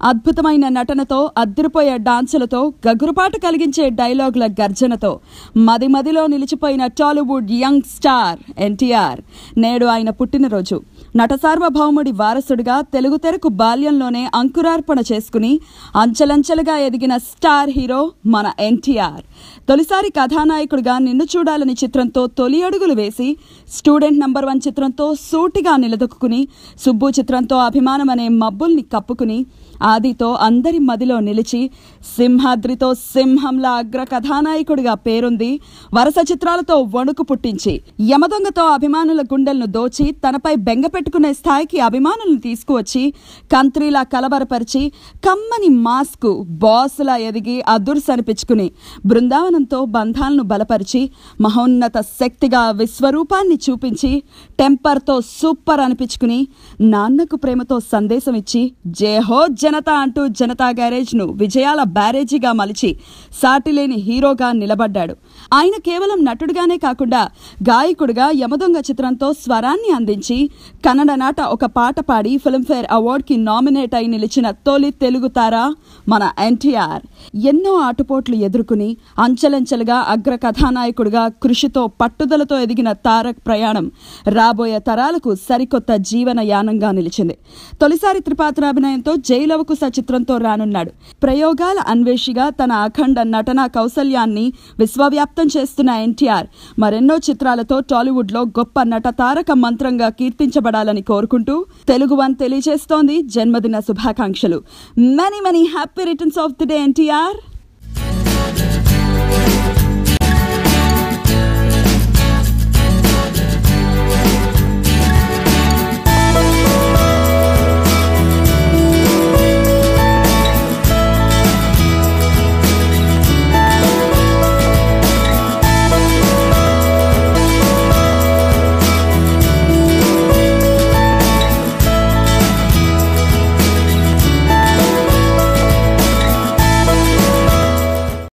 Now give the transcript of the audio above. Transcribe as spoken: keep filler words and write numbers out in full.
అద్భుతమైన నటనతో, అద్దరిపోయే డాన్సులతో, గగురుపాటు కలిగించే డైలాగుల గర్జనతో మది మదిలో నిలిచిపోయిన టాలీవుడ్ యంగ్ స్టార్ ఎన్టీఆర్ నేడు ఆయన పుట్టినరోజు. నట సార్వభౌముడి వారసుడిగా తెలుగు తెరకు బాల్యంలోనే అంకురార్పణ చేసుకుని అంచెలంచెలుగా ఎదిగిన స్టార్ హీరో మన ఎన్టీఆర్. తొలిసారి కథానాయకుడిగా నిన్ను చూడాలని చిత్రంతో తొలి అడుగులు వేసి, స్టూడెంట్ నంబర్ వన్ చిత్రంతో సూటిగా నిలదొక్కుని, సుబ్బు చిత్రంతో అభిమానం అనే మబ్బుల్ని కప్పుకుని, ఆదితో అందరి మదిలో నిలిచి, సింహాద్రితో సింహంలా అగ్ర కథానాయకుడిగా పేరొంది, వరుస చిత్రాలతో వణుకు పుట్టించి, యమదొంగతో అభిమానుల గుండెలను దోచి తనపై బెంగ పెట్టుకునే స్థాయికి అభిమానులను తీసుకువచ్చి, కంత్రీలా కలవరపరిచి, కమ్మని మాస్కు బాసులా ఎదిగి అదుర్స్ అనిపించుకుని, బృందావనంతో బంధాలను బలపరిచి, మహోన్నత శక్తిగా విశ్వరూపాన్ని చూపించి, టెంపర్తో సూపర్ అనిపించుకుని, నాన్నకు ప్రేమతో సందేశం ఇచ్చి, జేహో జనతా అంటూ జనతా గ్యారేజ్ ను విజయాల బ్యారేజీగా మలిచి సాటిలేని హీరోగా నిలబడ్డాడు. ఆయన కేవలం నటుడిగానే కాకుండా గాయకుడిగా యమదొంగ చిత్రంతో స్వరాన్ని అందించి, కన్నడ నాట ఒక పాట పాడి ఫిల్మ్ఫేర్ అవార్డ్ కి నామినేట్ అయి నిలిచిన తొలి తెలుగు తార మన ఎన్టీఆర్. ఎన్నో ఆటుపోట్లు ఎదుర్కొని అంచెలంచెలుగా అగ్ర కథానాయకుడిగా కృషితో పట్టుదలతో ఎదిగిన తారక్ ప్రయాణం రాబోయే తరాలకు సరికొత్త జీవన యానంగా నిలిచింది. తొలిసారి త్రిపాత్రాభినయంతో జైలవకుశ చిత్రంతో రానున్నాడు. ప్రయోగాల అన్వేషిగా తన అఖండ నటనా కౌశల్యాన్ని విశ్వవ్యాప్తం చేస్తున్న ఎన్టీఆర్ మరెన్నో చిత్రాలతో టాలీవుడ్ లో గొప్ప నట తారక మంత్రంగా కీర్తించబడాలని కోరుకుంటూ తెలుగు వన్ తెలియజేస్తోంది జన్మదిన శుభాకాంక్షలు. Many many happy returns of the day NTR.